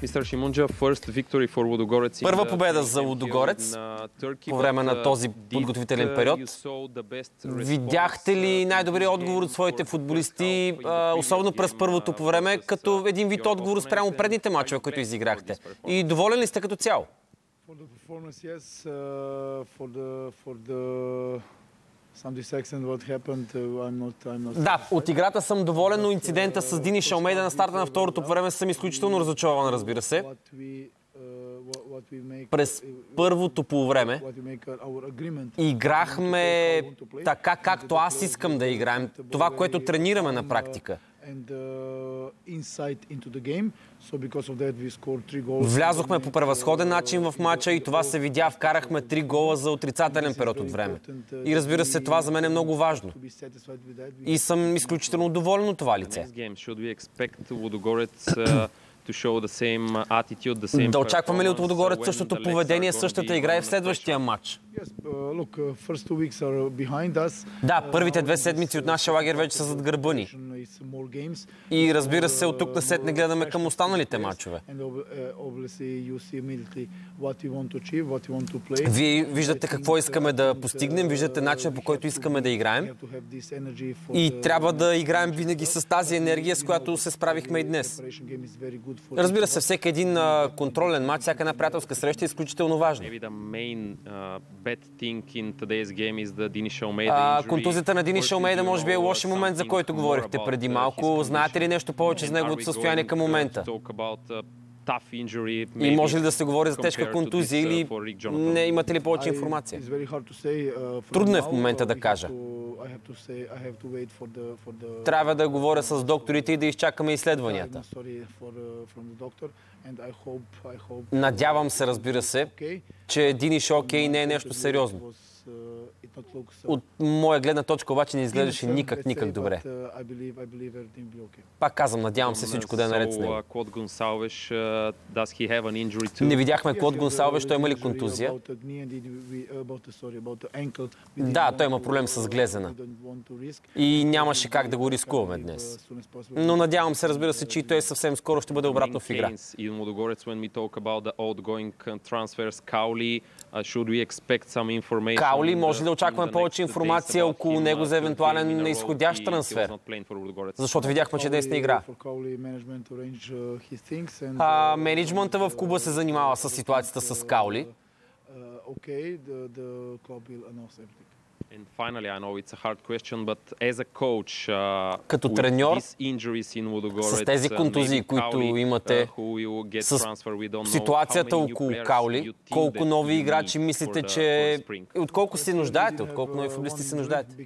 Първа победа за Лудогорец по време на този подготвителен период. Видяхте ли най-добрият отговор от своите футболисти, особено през първото по време, като един вид отговор спрямо предните мачове, които изиграхте? И доволен ли сте като цяло? Да, от играта съм доволен, но инцидента с Дини Шалмейда на старта на второто по време съм изключително разочарован, разбира се. През първото по време играхме така, както аз искам да играем. Това, което тренираме на практика. Влязохме по превъзходен начин в матча и това се видя. Вкарахме 3 гола за отрицателен период от време. И разбира се, това за мен е много важно. И съм изключително доволен от това лице. Да очакваме ли от Лудогорец същото поведение, същата игра и в следващия матч? Да, първите 2 седмици от нашия лагер вече са зад гърба ни. И разбира се, от тук насетне гледаме към останалите матчове. Вие виждате какво искаме да постигнем, виждате начина, по който искаме да играем. И трябва да играем винаги с тази енергия, с която се справихме и днес. Разбира се, всеки един контролен матч, всяка една приятелска среща е изключително важна. Контузията на Дини Шалмейда може би е лошия момент, за който говорихте преди малко. Знаете ли нещо повече за неговото състояние към момента? И може ли да се говори за тежка контузия или не имате ли повече информация? Трудно е в момента да кажа. Трябва да говоря с докторите и да изчакаме изследванията. Надявам се, разбира се, че Дини Шалмейда не е нещо сериозно. От моя гледна точка обаче не изглеждаше никак добре. Пак казвам, надявам се всичко да е наред с него. Не видяхме Клод Гонсалвеш, той има ли контузия? Да, той има проблем с глезена. И нямаше как да го рискуваме днес. Но надявам се, разбира се, че и той съвсем скоро ще бъде обратно в игра. Каули, може ли да очакваме повече информация около него за евентуален изходящ трансфер? Защото видяхме, че днес не игра. Менеджмента в клуба се занимава с ситуацията с Каули. Като треньор, с тези контузии, които имате, с ситуацията около Каули, колко нови играчи мислите, че... От колко се нуждаете? От колко нови футболисти се нуждаете?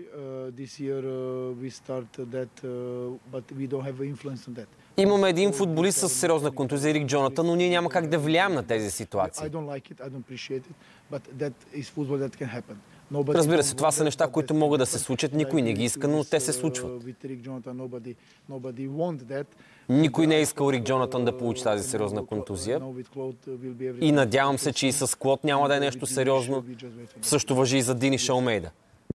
Имаме един футболист с сериозна контузия, Ерик Джонатън, но ние няма как да влияем на тези ситуации. Разбира се, това са неща, които могат да се случат. Никой не ги иска, но те се случват. Никой не е искал Рик Джонатън да получи тази сериозна контузия. И надявам се, че и с Клод няма да е нещо сериозно. Също важи и за Дини Шалмейда.